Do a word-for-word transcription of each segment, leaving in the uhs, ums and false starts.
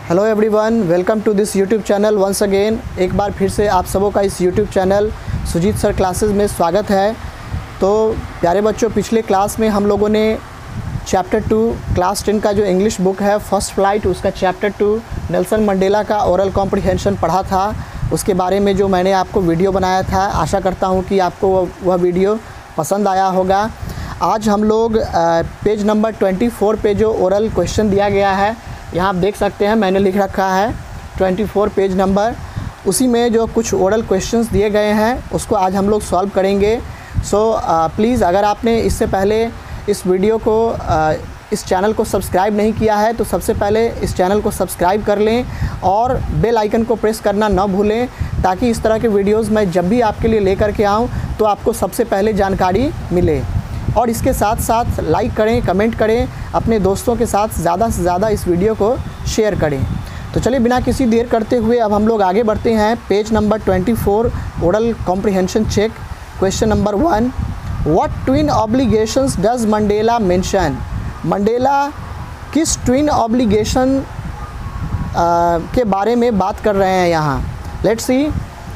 Hello everyone, welcome to this YouTube channel once again. एक बार फिर से आप सबों का इस YouTube channel Sujit sir classes में स्वागत है। तो प्यारे बच्चों, पिछले क्लास में हम लोगों ने चैप्टर टू क्लास टेन का जो इंग्लिश बुक है फर्स्ट फ्लाइट, उसका चैप्टर टू नेल्सन मंडेला का ओरल कॉम्प्रिहेंशन पढ़ा था। उसके बारे में जो मैंने आपको वीडियो बनाया था, आशा करता हूँ कि आपको वह वीडियो पसंद आया होगा। आज हम लोग पेज नंबर ट्वेंटी फोर पे जो ओरल क्वेश्चन दिया गया है, यहाँ आप देख सकते हैं, मैंने लिख रखा है ट्वेंटी फोर पेज नंबर। उसी में जो कुछ ओरल क्वेश्चंस दिए गए हैं उसको आज हम लोग सॉल्व करेंगे। सो प्लीज़, अगर आपने इससे पहले इस वीडियो को uh, इस चैनल को सब्सक्राइब नहीं किया है तो सबसे पहले इस चैनल को सब्सक्राइब कर लें और बेल आइकन को प्रेस करना ना भूलें, ताकि इस तरह के वीडियोज़ मैं जब भी आपके लिए लेकर के आऊँ तो आपको सबसे पहले जानकारी मिले। और इसके साथ साथ लाइक करें, कमेंट करें, अपने दोस्तों के साथ ज़्यादा से ज़्यादा इस वीडियो को शेयर करें। तो चलिए बिना किसी देर करते हुए अब हम लोग आगे बढ़ते हैं। Page number twenty four oral comprehension check, question number one, what twin obligations does Mandela mention? Mandela किस ट्विन ऑब्लिगेशन के बारे में बात कर रहे हैं यहाँ? Let's see.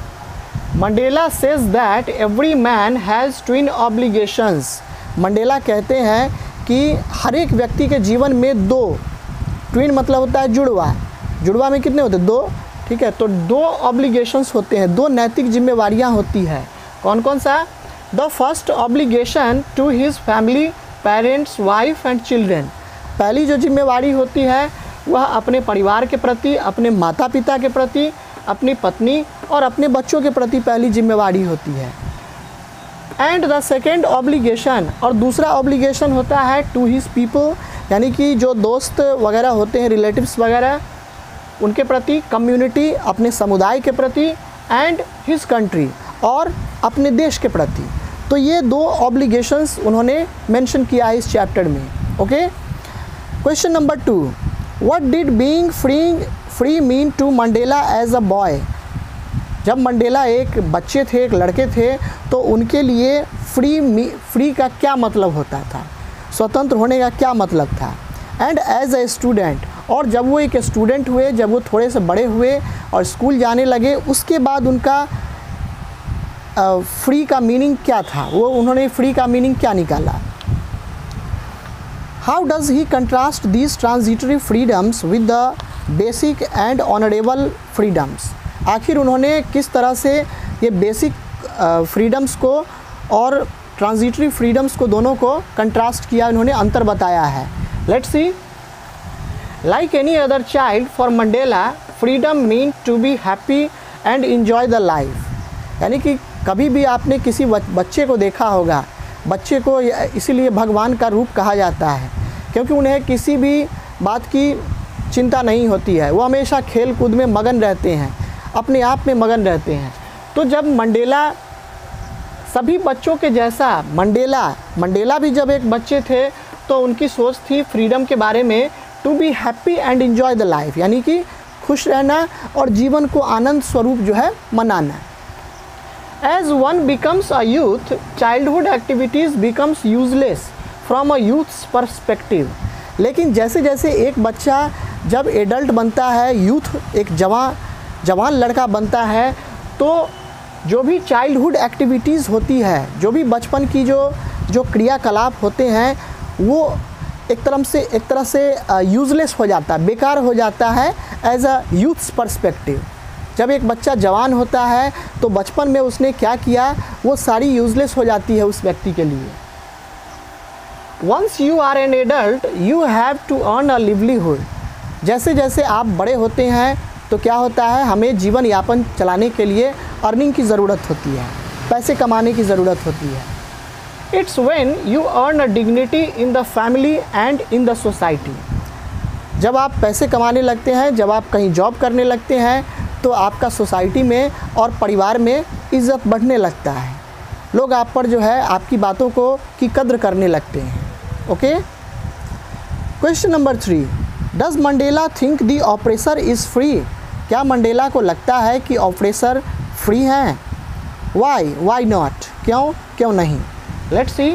Mandela says that every man has twin obligations. Mandela कहते हैं कि हर एक व्यक्ति के जीवन में दो, ट्विन मतलब होता है जुड़वा, जुड़वा में कितने होते हैं? दो, ठीक है। तो दो ऑब्लिगेशंस होते हैं, दो नैतिक जिम्मेवारियां होती है। कौन कौन सा? The first obligation to his family, parents, wife and children. पहली जो जिम्मेवारी होती है वह अपने परिवार के प्रति, अपने माता पिता के प्रति, अपनी पत्नी और अपने बच्चों के प्रति पहली जिम्मेवारी होती है। एंड द सेकेंड ऑब्लिगेशन, और दूसरा ऑब्लिगेशन होता है टू हिज पीपल, यानी कि जो दोस्त वगैरह होते हैं, रिलेटिव्स वगैरह, उनके प्रति, कम्युनिटी, अपने समुदाय के प्रति, एंड हिज कंट्री, और अपने देश के प्रति। तो ये दो ऑब्लिगेशंस उन्होंने मेंशन किया है इस चैप्टर में। Okay. Question number two, what did being free free mean to Mandela as a boy? जब मंडेला एक बच्चे थे, एक लड़के थे, तो उनके लिए फ्री फ्री का क्या मतलब होता था, स्वतंत्र होने का क्या मतलब था? एंड एज ए स्टूडेंट, और जब वो एक स्टूडेंट हुए, जब वो थोड़े से बड़े हुए और स्कूल जाने लगे, उसके बाद उनका फ्री uh, का मीनिंग क्या था? वो उन्होंने फ्री का मीनिंग क्या निकाला? How does he contrast these transitory freedoms with the basic and honourable freedoms? आखिर उन्होंने किस तरह से ये बेसिक फ्रीडम्स को और ट्रांजिटरी फ्रीडम्स को दोनों को कंट्रास्ट किया, उन्होंने अंतर बताया है। Let's see. Like any other child for Mandela freedom mean to be happy and enjoy the life. यानी कि कभी भी आपने किसी बच्चे को देखा होगा, बच्चे को इसीलिए भगवान का रूप कहा जाता है, क्योंकि उन्हें किसी भी बात की चिंता नहीं होती है। वो हमेशा खेल कूद में मगन रहते हैं, अपने आप में मगन रहते हैं। तो जब मंडेला सभी बच्चों के जैसा, मंडेला मंडेला भी जब एक बच्चे थे तो उनकी सोच थी फ्रीडम के बारे में, to be happy and enjoy the life, यानी कि खुश रहना और जीवन को आनंद स्वरूप जो है मनाना। As one becomes a youth, childhood activities becomes useless from a youth's perspective. लेकिन जैसे जैसे एक बच्चा जब एडल्ट बनता है, यूथ एक जवान जवान लड़का बनता है, तो जो भी चाइल्डहुड एक्टिविटीज़ होती है, जो भी बचपन की जो जो क्रियाकलाप होते हैं, वो एक तरह से एक तरह से यूजलेस हो जाता है, बेकार हो जाता है एज अ यूथ्स पर्सपेक्टिव। जब एक बच्चा जवान होता है तो बचपन में उसने क्या किया, वो सारी यूजलेस हो जाती है उस व्यक्ति के लिए। Once you are an adult you have to earn a livelihood. जैसे जैसे आप बड़े होते हैं तो क्या होता है, हमें जीवन यापन चलाने के लिए अर्निंग की ज़रूरत होती है, पैसे कमाने की ज़रूरत होती है। It's when you earn a dignity in the family and in the society. जब आप पैसे कमाने लगते हैं, जब आप कहीं जॉब करने लगते हैं, तो आपका सोसाइटी में और परिवार में इज़्ज़त बढ़ने लगता है। लोग आप पर जो है आपकी बातों को की कद्र करने लगते हैं। Okay. Question number three, does Mandela think the oppressor is free? क्या मंडेला को लगता है कि ऑपरेसर फ्री हैं? Why why not? क्यों क्यों नहीं? Let's see.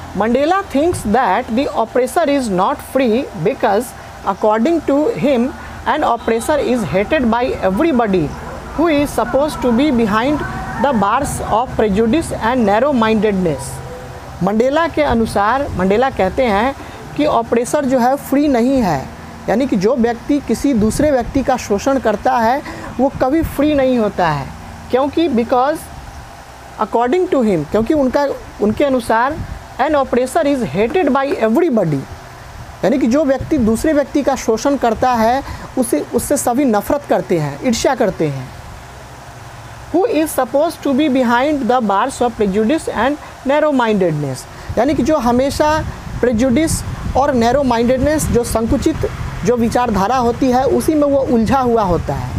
Mandela thinks that the oppressor is not free because according to him an oppressor is hated by everybody who is suppose to be behind the bars of prejudice and narrow mindedness. Mandela के अनुसार, Mandela कहते हैं कि oppressor जो है free नहीं है, यानी कि जो व्यक्ति किसी दूसरे व्यक्ति का शोषण करता है वो कभी फ्री नहीं होता है, क्योंकि बिकॉज अकॉर्डिंग टू हिम, क्योंकि उनका उनके अनुसार an oppressor is hated by everybody, यानी कि जो व्यक्ति दूसरे व्यक्ति का शोषण करता है उसे उससे सभी नफरत करते हैं, ईर्ष्या करते हैं। Who is suppose to be behind the bars of prejudice and narrow mindedness, यानी कि जो हमेशा प्रेजुडिस और नैरो माइंडेडनेस, जो संकुचित जो विचारधारा होती है, उसी में वो उलझा हुआ होता है।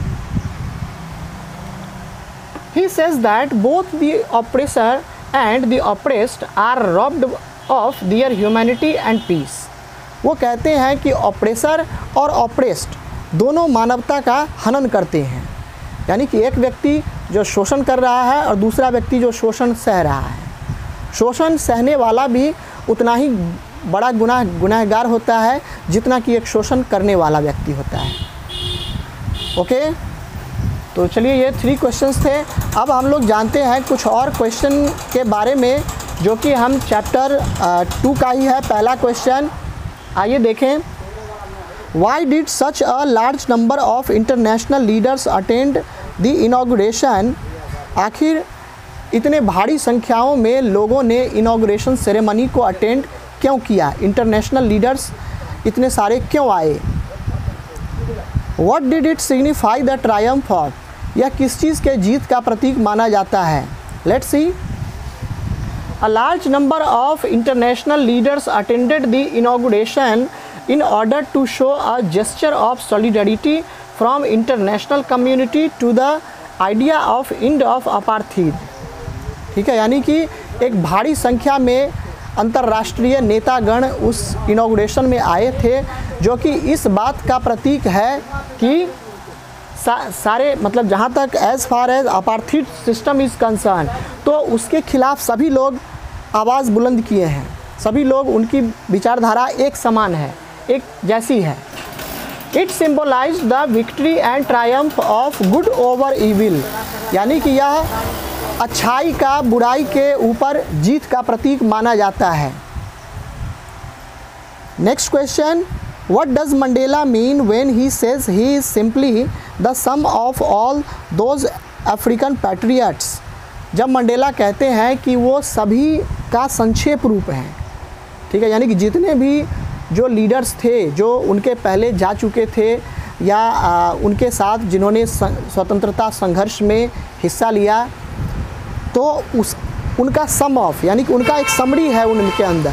He says that both the oppressor and the oppressed are robbed of their humanity and peace. वो कहते हैं कि ऑपरेसर और ऑपरेस्ड दोनों मानवता का हनन करते हैं, यानी कि एक व्यक्ति जो शोषण कर रहा है और दूसरा व्यक्ति जो शोषण सह रहा है। शोषण सहने वाला भी उतना ही बड़ा गुनाह गुनहगार होता है जितना कि एक शोषण करने वाला व्यक्ति होता है। ओके, तो चलिए ये थ्री क्वेश्चंस थे। अब हम लोग जानते हैं कुछ और क्वेश्चन के बारे में, जो कि हम चैप्टर टू का ही है। पहला क्वेश्चन आइए देखें। Why did such a large number of international leaders attend the inauguration, आखिर इतने भारी संख्याओं में लोगों ने इनॉग्रेशन सेरेमनी को अटेंड क्यों किया, इंटरनेशनल लीडर्स इतने सारे क्यों आए। What did it signify the triumph of, यह किस चीज़ के जीत का प्रतीक माना जाता है। Let's see. A large number of international leaders attended the inauguration in order to show a gesture of solidarity from international community to the idea of end of apartheid। ठीक है, यानी कि एक भारी संख्या में अंतर्राष्ट्रीय नेतागण उस इनॉग्रेशन में आए थे, जो कि इस बात का प्रतीक है कि सा, सारे मतलब जहाँ तक as far as apartheid system is concern, तो उसके खिलाफ सभी लोग आवाज़ बुलंद किए हैं। सभी लोग, उनकी विचारधारा एक समान है, एक जैसी है। It symbolise the victory and triumph of good over evil, यानी कि यह अच्छाई का बुराई के ऊपर जीत का प्रतीक माना जाता है। Next question, what does Mandela mean when he says he is simply the sum of all those African patriots. जब मंडेला कहते हैं कि वो सभी का संक्षेप रूप है, ठीक है, यानी कि जितने भी जो लीडर्स थे, जो उनके पहले जा चुके थे या आ, उनके साथ जिन्होंने स्वतंत्रता संघर्ष में हिस्सा लिया, तो उस उनका सम ऑफ, यानी कि उनका एक समरी है उनके अंदर।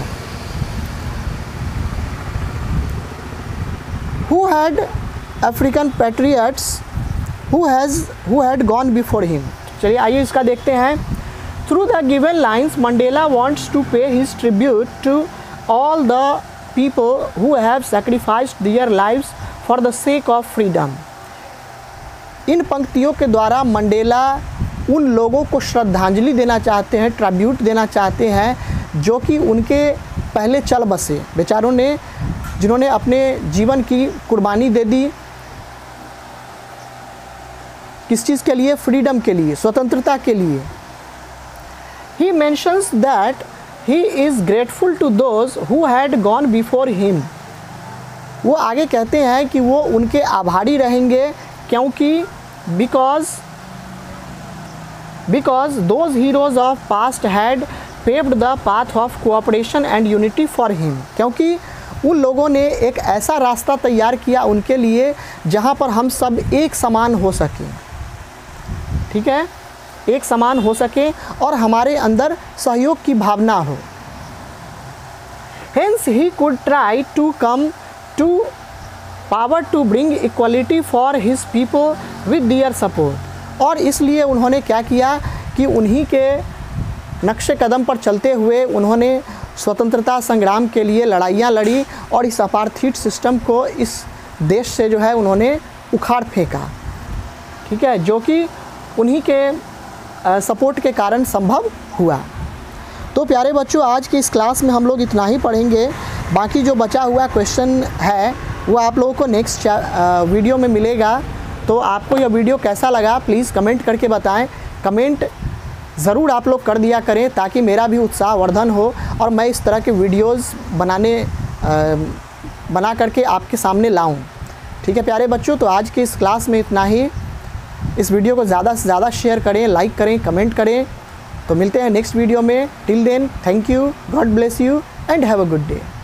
Who had African patriots who has who had gone before him. चलिए आइए इसका देखते हैं। Through the given lines Mandela wants to pay his tribute to all the people who have sacrificed their lives for the sake of freedom. इन पंक्तियों के द्वारा Mandela उन लोगों को श्रद्धांजलि देना चाहते हैं, ट्रिब्यूट देना चाहते हैं, जो कि उनके पहले चल बसे, बेचारों ने, जिन्होंने अपने जीवन की कुर्बानी दे दी। किस चीज़ के लिए? फ्रीडम के लिए, स्वतंत्रता के लिए। He mentions that he is grateful to those who had gone before him. वो आगे कहते हैं कि वो उनके आभारी रहेंगे, क्योंकि because because those heroes of past had paved the path of cooperation and unity for him, क्योंकि उन लोगों ने एक ऐसा रास्ता तैयार किया उनके लिए जहाँ पर हम सब एक समान हो सकें, ठीक है, एक समान हो सके और हमारे अंदर सहयोग की भावना हो। Hence he could try to come to power to bring equality for his people with their support। और इसलिए उन्होंने क्या किया कि उन्हीं के नक्शे कदम पर चलते हुए उन्होंने स्वतंत्रता संग्राम के लिए लड़ाइयाँ लड़ी और इस अपार्थीड सिस्टम को इस देश से जो है उन्होंने उखाड़ फेंका, ठीक है, जो कि उन्हीं के सपोर्ट के कारण संभव हुआ। तो प्यारे बच्चों, आज की इस क्लास में हम लोग इतना ही पढ़ेंगे। बाकी जो बचा हुआ क्वेश्चन है वो आप लोगों को नेक्स्ट वीडियो में मिलेगा। तो आपको यह वीडियो कैसा लगा प्लीज़ कमेंट करके बताएं। कमेंट ज़रूर आप लोग कर दिया करें ताकि मेरा भी उत्साह वर्धन हो और मैं इस तरह के वीडियोस बनाने आ, बना करके आपके सामने लाऊं। ठीक है प्यारे बच्चों, तो आज की इस क्लास में इतना ही। इस वीडियो को ज़्यादा से ज़्यादा शेयर करें, लाइक करें, कमेंट करें। तो मिलते हैं नेक्स्ट वीडियो में। Till then, thank you, God bless you and have a good day.